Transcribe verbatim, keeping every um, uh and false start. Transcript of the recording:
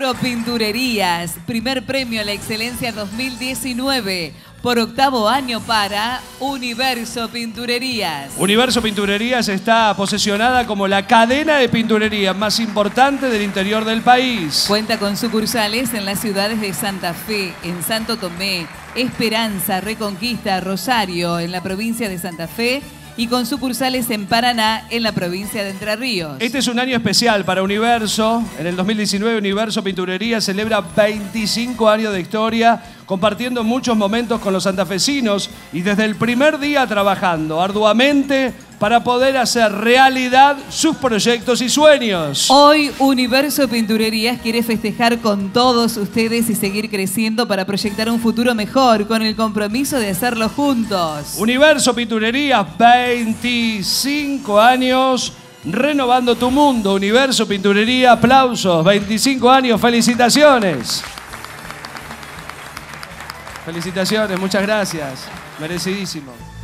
Universo Pinturerías, primer premio a la excelencia dos mil diecinueve, por octavo año para Universo Pinturerías. Universo Pinturerías está posesionada como la cadena de pinturería más importante del interior del país. Cuenta con sucursales en las ciudades de Santa Fe, en Santo Tomé, Esperanza, Reconquista, Rosario, en la provincia de Santa Fe, y con sucursales en Paraná, en la provincia de Entre Ríos. Este es un año especial para Universo. En el dos mil diecinueve, Universo Pinturería celebra veinticinco años de historia, compartiendo muchos momentos con los santafesinos y desde el primer día trabajando arduamente para poder hacer realidad sus proyectos y sueños. Hoy Universo Pinturerías quiere festejar con todos ustedes y seguir creciendo para proyectar un futuro mejor con el compromiso de hacerlo juntos. Universo Pinturerías, veinticinco años, renovando tu mundo. Universo Pinturería, aplausos, veinticinco años, felicitaciones. Felicitaciones, muchas gracias, merecidísimo.